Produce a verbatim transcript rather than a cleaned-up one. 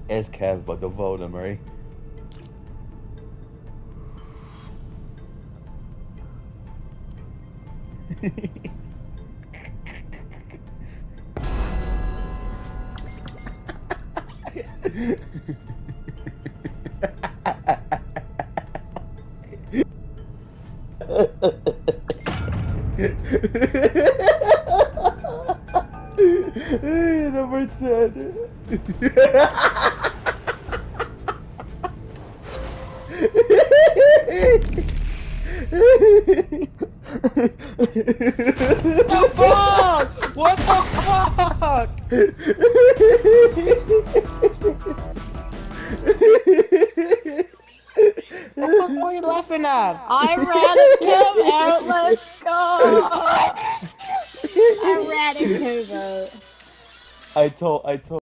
It's Kev, but the vote him, right? Number ten. What the fuck? What the fuck? What the fuck are you laughing at? I ran him out, let's go! I ran him out. I told, I told.